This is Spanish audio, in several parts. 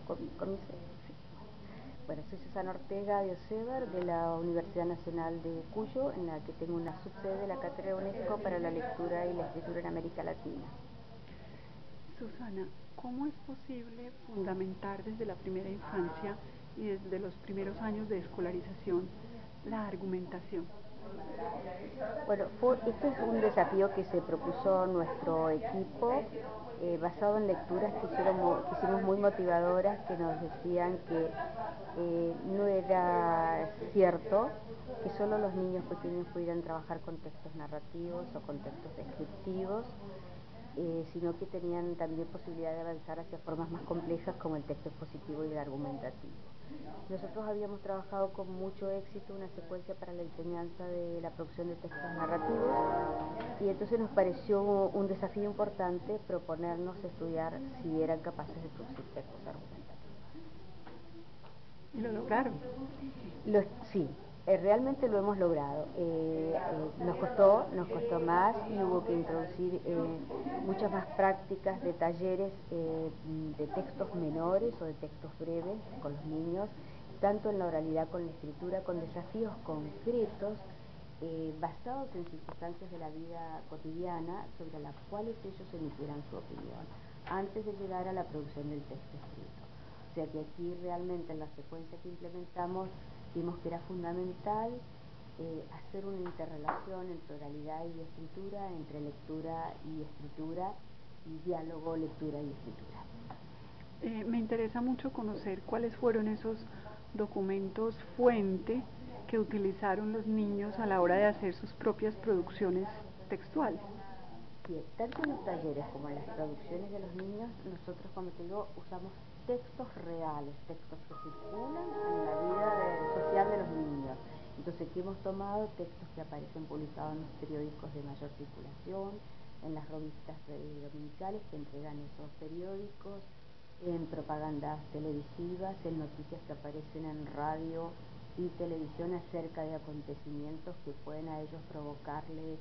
Sí. Bueno, soy Susana Ortega de Oseber, de la Universidad Nacional de Cuyo, en la que tengo una subsede de la Cátedra UNESCO para la Lectura y la Escritura en América Latina. Susana, ¿cómo es posible fundamentar desde la primera infancia y desde los primeros años de escolarización la argumentación? Bueno, esto es un desafío que se propuso nuestro equipo, basado en lecturas que hicimos muy motivadoras, que nos decían que no era cierto que solo los niños pequeños pudieran trabajar con textos narrativos o con textos descriptivos, sino que tenían también posibilidad de avanzar hacia formas más complejas como el texto expositivo y el argumentativo. Nosotros habíamos trabajado con mucho éxito una secuencia para la enseñanza de la producción de textos narrativos, y entonces nos pareció un desafío importante proponernos estudiar si eran capaces de producir textos argumentativos. ¿Y lo lograron? Sí, realmente lo hemos logrado. Nos costó más, y hubo que introducir muchas más prácticas de talleres de textos menores o de textos breves con los niños, tanto en la oralidad como en la escritura, con desafíos concretos basados en circunstancias de la vida cotidiana sobre las cuales ellos emitieran su opinión antes de llegar a la producción del texto escrito. O sea que aquí realmente en la secuencia que implementamos vimos que era fundamental hacer una interrelación entre oralidad y escritura, entre lectura y escritura, y diálogo, lectura y escritura. Me interesa mucho conocer cuáles fueron esos documentos fuente que utilizaron los niños a la hora de hacer sus propias producciones textuales. Bien, tanto en los talleres como en las traducciones de los niños, nosotros, como te digo, usamos textos reales, textos que circulan en la vida social de los niños. Entonces, aquí hemos tomado textos que aparecen publicados en los periódicos de mayor circulación, en las revistas dominicales que entregan esos periódicos, en propagandas televisivas, en noticias que aparecen en radio y televisión acerca de acontecimientos que pueden a ellos provocarle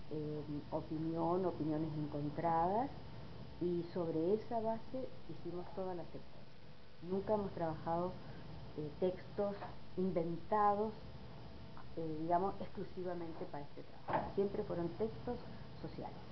opiniones encontradas, y sobre esa base hicimos toda la secuencia. Nunca hemos trabajado textos inventados, digamos, exclusivamente para este trabajo. Siempre fueron textos sociales.